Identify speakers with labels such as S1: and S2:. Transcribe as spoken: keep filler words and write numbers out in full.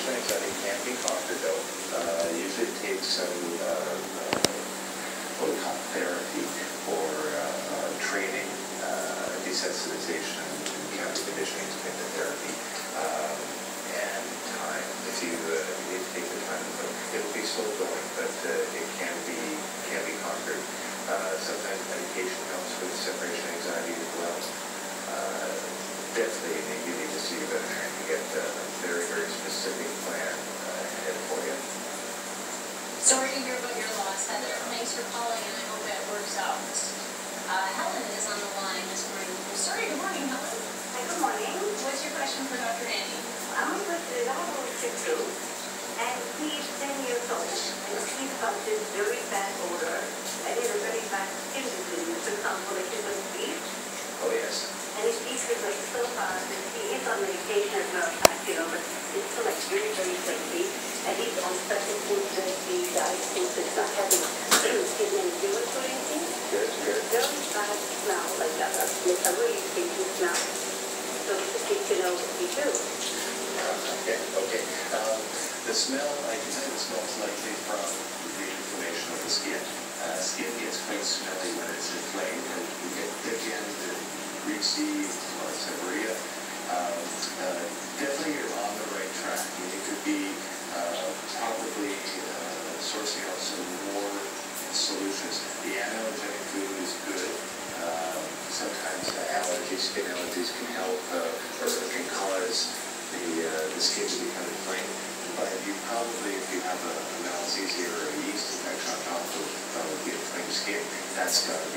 S1: separation anxiety can be conquered though. Uh, usually it takes some uh, uh, what we call therapy or uh, uh, training, uh, desensitization, and counter conditioning to make the therapy. Um, and time. If you, uh, you need to take the time, it will be slow going, but uh, it can be can be conquered. Uh, sometimes medication helps with separation anxiety as well. Uh, definitely you need to see a veterinarian to get a very, very specific plan uh, ahead for you.
S2: Sorry to hear about your loss, Heather. Thanks for calling, and I hope that works out. Uh, Helen is on the line this morning. Sorry, good morning, Helen.
S3: Hi, good morning.
S2: What's your question for Doctor Annie?
S3: I'm with the Labo Shih and he's ten years old, and he's got this very bad odor, and he has a very bad skin disease, for example, like his feet.
S1: Oh, yes.
S3: And his feet is like so hard, and he is on medication as well, you know, but it's still like very, very flaky, and he's on special foods that he dies foods that's not having skin and liver or anything.
S1: Good, good.
S3: Very bad smell, like that, like a really stinky smell. So we just need to know what we do.
S1: Uh, okay, okay. Um, the smell, I can tell you the smell is likely from the inflammation of the skin. Uh, skin gets quite smelly when it's inflamed, and you get thickened and greasy, or seborrhea. Um, uh, definitely you're on the right track. You need to be uh, probably uh, sourcing out some more solutions. The anti-allergenic food is good. Um, sometimes uh, allergies, skin allergies can help uh, or can cause the, uh, the skin to become inflamed. But you probably, if you have a, a malassezia or a yeast infection on top of uh, the inflamed skin, that's got to